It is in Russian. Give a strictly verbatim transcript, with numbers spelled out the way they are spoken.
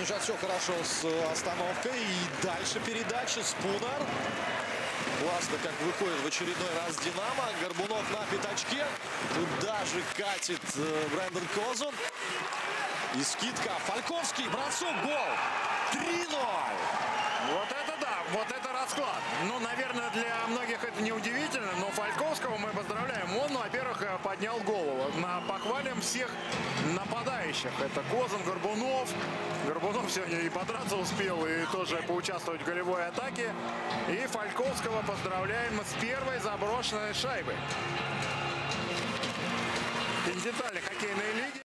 Ну, сейчас все хорошо с остановкой. И дальше передача. Спунер. Классно, как выходит в очередной раз Динамо. Горбунов на пятачке. Туда же катит Брэндон Козун. И скидка. Фальковский. Бросок. Гол. три ноль. Вот это да, вот это расклад. Ну, наверное, для многих это не удивительно, но Фальковского мы поздравляем. Он, во-первых, поднял голову. На, похвалим всех нападающих. Это Козун, Горбунов. Горбунов сегодня и подраться успел, и тоже поучаствовать в голевой атаке. И Фальковского поздравляем с первой заброшенной шайбой. Континентальной хоккейной лиги.